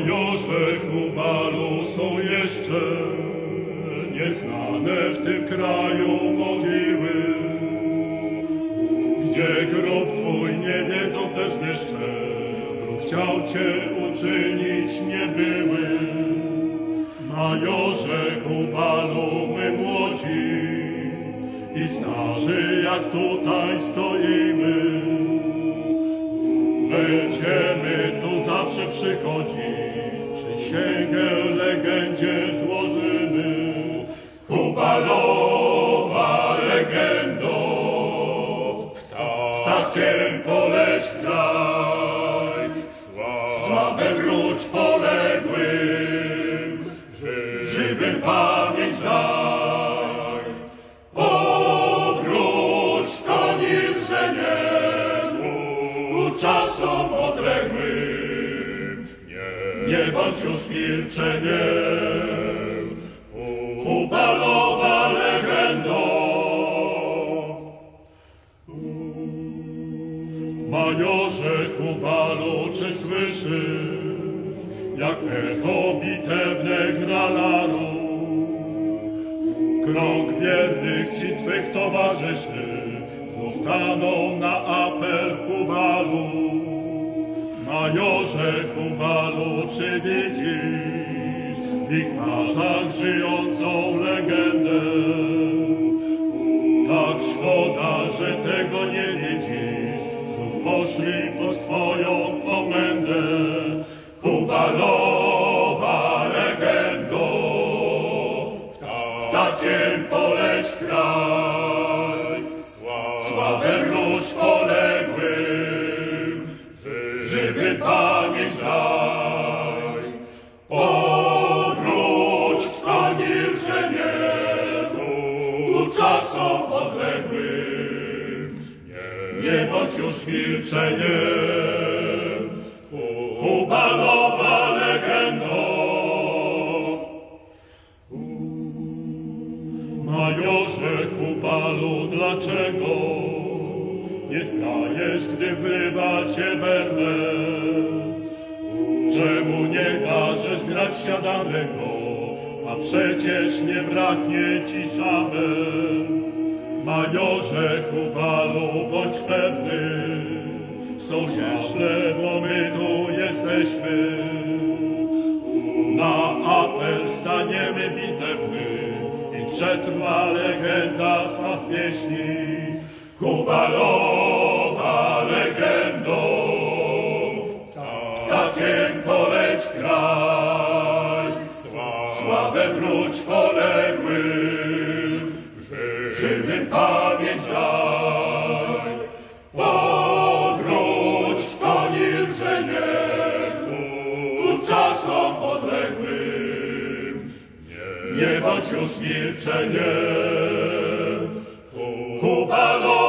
Majorze Hubalu są jeszcze nieznane w tym kraju mogiły, gdzie grob twój nie wiedzą też jeszcze, wróg chciał cię uczynić niebyły. Majorze Hubalu, my młodzi i starzy jak tutaj stoimy, będziemy tu zawsze przychodzić, przysięgę legendzie złożymy. Hubalowa legendo, ptakiem poleć w kraj, sławę wróć poległym, żywym pamięć daj. Powróć koni rżeniem ku czasom odległym, nie bądź już milczeniem. Hubalowa legendo. Majorze Hubalu, czy słyszysz, jak echo bitewne gra laru? Krąg wiernych ci twych towarzyszy zostaną na apel Hubalu. Majorze Hubalu, czy widzisz w ich twarzach żyjącą legendę? Tak szkoda, że tego nie widzisz, znów poszli pod twoją komendę. Hubalowa legendo, ptakiem poleć w kraj, sławę wróć poległym, żywy pamięć daj. Powróć w koni rżeniem ku czasom odległym, nie bądź już milczeniem. Hubalowa legendo. Majorze Hubalu, dlaczego nie stajesz, gdy wzywa cię werwę? Czemu nie każesz grać siadanego, a przecież nie braknie ci szabel? Majorze Hubalu, bądź pewny, sojusznę, bo my tu jesteśmy. Na apel staniemy bitewny i przetrwa legenda twa w pieśni. Hubalowa legendo, ptakiem poleć w kraj, sławę wróć poległym, żywym pamięć daj. Powróć koni rżeniem ku czasom odległym, nie bądź już milczeniem. Hubalo